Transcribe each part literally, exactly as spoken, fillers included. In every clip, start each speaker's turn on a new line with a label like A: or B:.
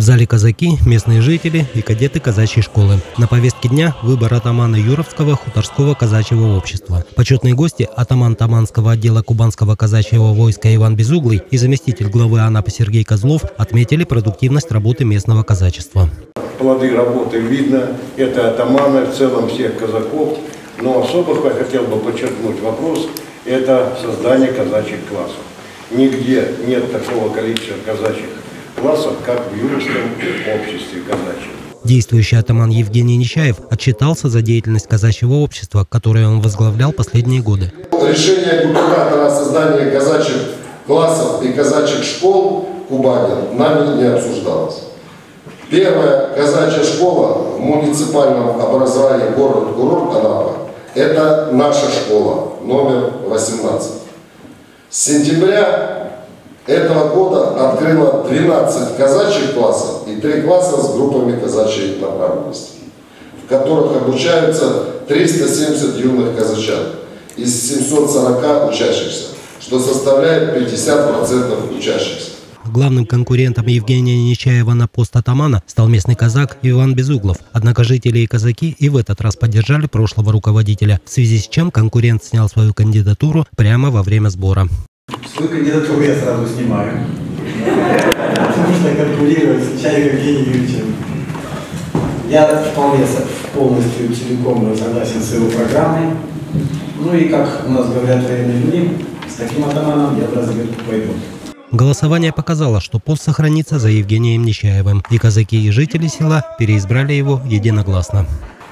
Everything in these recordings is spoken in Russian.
A: В зале казаки, местные жители и кадеты казачьей школы. На повестке дня выбор атамана Юровского хуторского казачьего общества. Почетные гости – атаман Таманского отдела Кубанского казачьего войска Иван Безуглый и заместитель главы Анапы Сергей Козлов отметили продуктивность работы местного казачества.
B: Плоды работы видно, это атаманы в целом всех казаков. Но особо я хотел бы подчеркнуть вопрос – это создание казачьих классов. Нигде нет такого количества казачьих классов, как в Юровском обществе казачьем.
A: Действующий атаман Евгений Нечаев отчитался за деятельность казачьего общества, которое он возглавлял последние годы.
C: Решение губернатора о создании казачьих классов и казачьих школ в Кубани нами не обсуждалось. Первая казачья школа в муниципальном образовании город-курорт Анапа – это наша школа, номер восемнадцать. С сентября этого года открыла двенадцать казачьих классов и три класса с группами казачьей направленности, в которых обучаются триста семьдесят юных казачат из семисот сорока учащихся, что составляет пятьдесят процентов учащихся.
A: Главным конкурентом Евгения Нечаева на пост атамана стал местный казак Иван Безуглов. Однако жители и казаки и в этот раз поддержали прошлого руководителя, в связи с чем конкурент снял свою кандидатуру прямо во время сбора.
D: Свою кандидатуру я сразу снимаю, потому что конкурировать с Нечаевым Евгением Юрьевичем. Я вполне полностью целиком согласен с его программой. Ну и, как у нас говорят военные люди, с таким атаманом я в разведку пойду.
A: Голосование показало, что пост сохранится за Евгением Нечаевым, и казаки и жители села переизбрали его единогласно.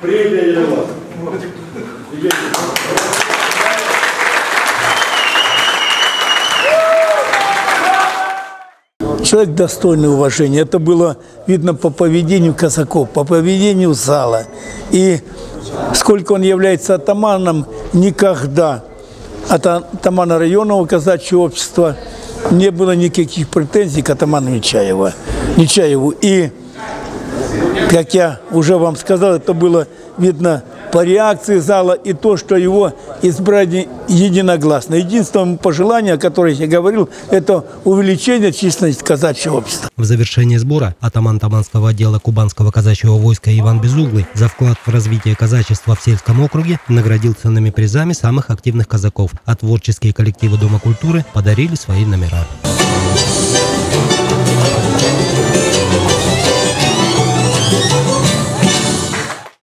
E: Человек достойный уважения. Это было видно по поведению казаков, по поведению зала. И сколько он является атаманом, никогда от атамана районного казачьего общества не было никаких претензий к атаману Нечаеву. Нечаеву. И, как я уже вам сказал, это было видно по реакции зала и то, что его избрали единогласно. Единственное пожелание, о котором я говорил, это увеличение численности казачьего общества.
A: В завершении сбора атаман Таманского отдела Кубанского казачьего войска Иван Безуглый за вклад в развитие казачества в сельском округе наградил ценными призами самых активных казаков, а творческие коллективы Дома культуры подарили свои номера.